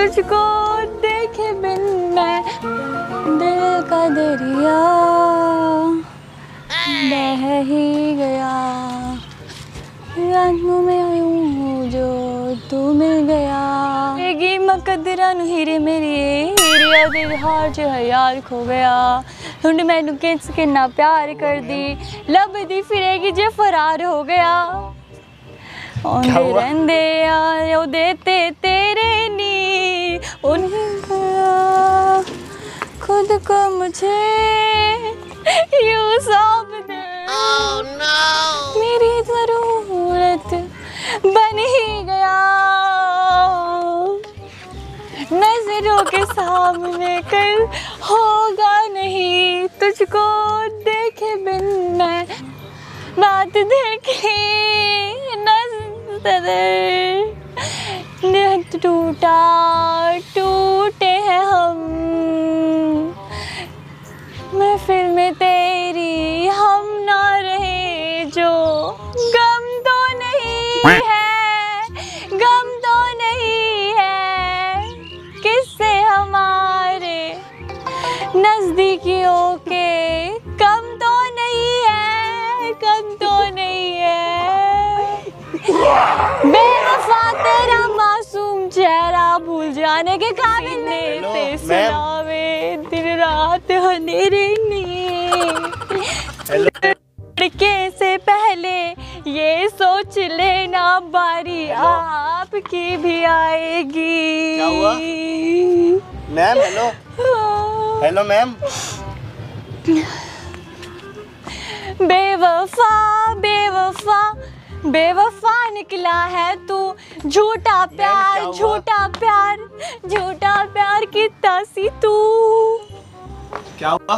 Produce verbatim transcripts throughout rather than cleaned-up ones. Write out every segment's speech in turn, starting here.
तुझको देखे बिन मैं दिल का दरिया बह ही गया, रातों में यूं जो तू मिल गया। एगी मकदरा नु हीरे मेरी हीरे दिल हार जो है यार खो गया। हुण मैनू किस किन्ना प्यार कर दी, लभदी फिरेगी जे फरार हो गया। औंदे रहंदे यार ओदे ते तेरे नी उन्हें खुद को मुझे यूं सौंप दे। oh, no. मेरी जरूरत बन ही गया, नजरों के सामने कल होगा नहीं, तुझको देखे बिन मैं रात देखे नजर टूटा टूटे हैं हम, महफिल में तेरी हम ना रहे जो गम तो नहीं है, गम तो नहीं है किससे हमारे नजदीकियों के, कम तो नहीं है, कम तो नहीं है। बेवफा तेरा मासूम चेहरा भूल जाने के काबिल नहीं थे, सुनावे दिन रात अंधेरे लड़के से पहले ये सोच लेना बारी आपकी भी आएगी। क्या हुआ? Ma'am hello hello ma'am. बेवफा बेवफा बेवफा निकला है तू, झूठा प्यार झूठा प्यार झूठा प्यार की तासी तू। क्या हुआ?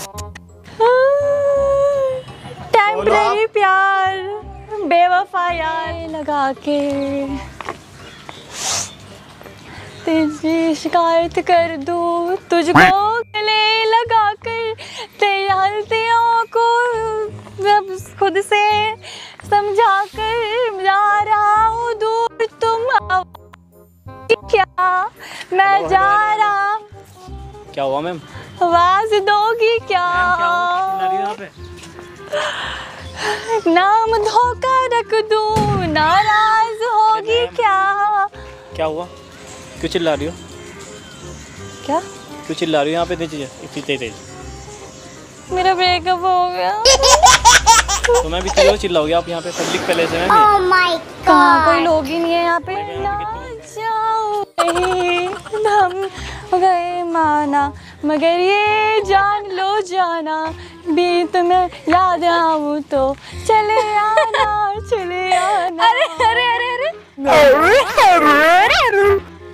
टेम्परेरी प्यार बेवफा यार लगा के तेरी शिकायत कर दूं, तुझको गले लगा कर तेरी गलतियों को खुद से समझा कर जा रहा हूँ दूर, तुम क्या मैं जा रहा। क्या हुआ मैम? आवाज दोगी क्या? नाम धोखा रख दूं, नाराज होगी क्या? क्या हुआ? क्यों चिल्ला रही हो? क्या क्यों चिल्ला रही हो यहाँ पे तेज इतनी तेज? मेरा ब्रेकअप हो गया। तो मैं भी क्यों चिल्लाओगी आप यहाँ पे पब्लिक प्लेस है? oh my God। कहाँ कोई लोग ही नहीं है यहाँ पे। ना जाओ नहीं हम गए माना, मगर ये जान लो जाना भी तुम्हें याद आऊँ तो चले आना चले आना। अरे अरे अरे अरे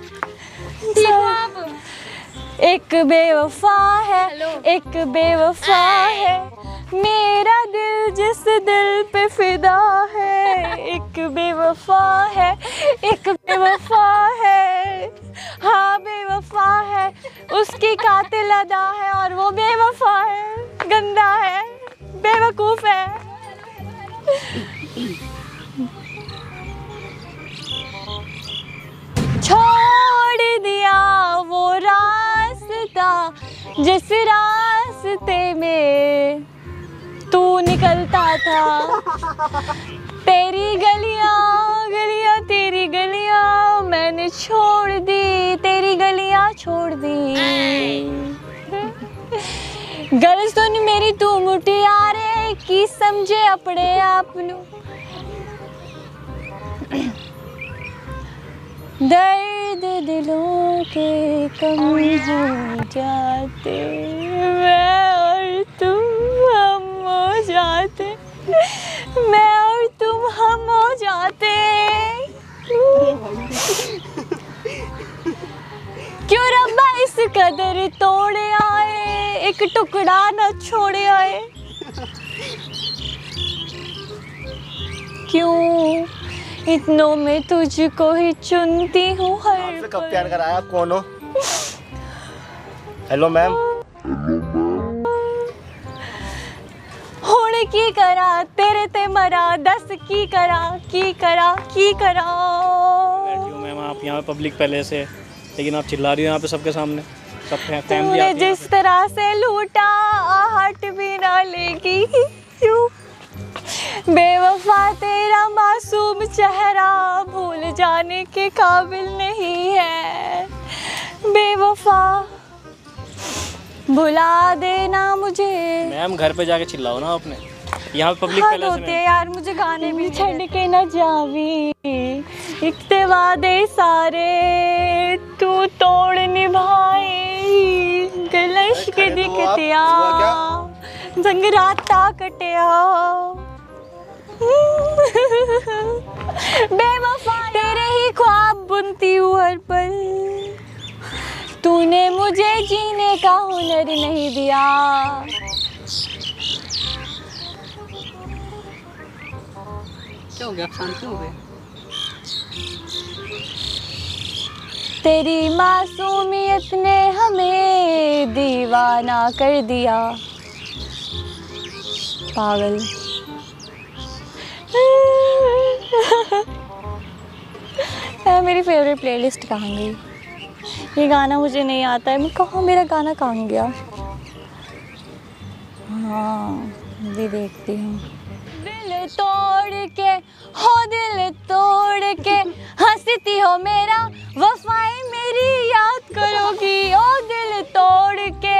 एक बेवफा है, एक बेवफा है मेरा दिल जिस दिल पे फिदा है, एक बेवफा है, एक बेवफा है, हाँ बेवफा है, उसकी कातिल अदा है और वो बेवफा है, गंदा है, बेवकूफ है। छोड़ दिया वो रास्ता जिस रास्ते में तू निकलता था, तेरी गलियां गलियां तेरी गलियां मैंने छोड़ दी, तेरी गलियां छोड़ दी। गल सुन मेरी तू मुटियारे की समझे अपने आप नू, दर्द दिलों के कम हो जाते, मैं और तुम हम हो जाते, मैं और तुम हम हो जाते। क्यों रब्बा इस कदर तोड़े आए, एक टुकड़ा न छोड़े आए। क्यों इतनों में तुझको ही चुनती हूँ हर आपसे कब प्यार कराया? कौन हो? Hello ma'am. हुण की करा तेरे ते मरा, दस की करा की करा की करा। बैठियो मैम आप यहाँ पे पब्लिक पैलेस है, लेकिन आप चिल्ला रही हो यहाँ पे सबके सामने, सब फैमिली तूने आती है जिस तरह से लूटा आहट भी ना लेगी क्यों। बेवफा तेरा मासूम चेहरा भूल जाने के काबिल नहीं है। बेवफा भुला देना मुझे। मैम घर पे जाके चिल्लाओ ना अपने, यहाँ पब्लिक हद पैलेस होते में। यार, मुझे गाने भी छड़ के न जावी इकते वादे सारे तू तोड़ निभाए गलश के दिखतिया जंगराता कटिया। बेवफा तेरे ही ख्वाब बुनती हूँ हर पल, तूने मुझे जीने का हुनर नहीं दिया। क्या हो गया, शांति हो गए? तेरी मासूमियत ने हमें दीवाना कर दिया। पागल। मेरी फेवरेट प्लेलिस्ट कहाँ गई? ये गाना मुझे नहीं आता है, मैं कहाँ, मेरा गाना कहाँ गया? हाँ भी देखती हूँ। दिल तोड़ के हो दिल तोड़ के हंसती हो मेरा वफाई मेरी याद करोगी ओ दिल तोड़ के।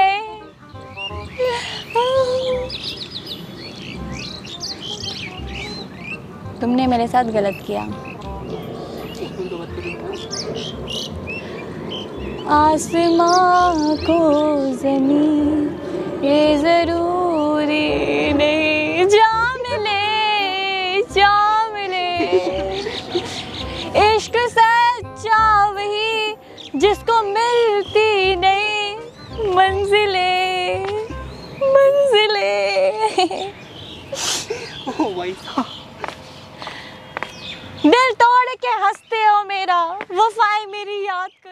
तुमने मेरे साथ गलत किया। आसमां को ज़मीन ये ज़रूरी नहीं, जा मिले जा मिले। इश्क सच्चा वही जिसको मिलती नहीं मंजिले मंजिले। ओ भाई साहब, दिल तोड़ के हंसते हो मेरा वफाई मेरी याद